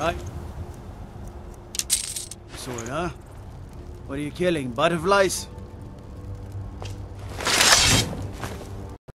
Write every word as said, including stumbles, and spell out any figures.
I... Sword, huh? What are you killing? Butterflies?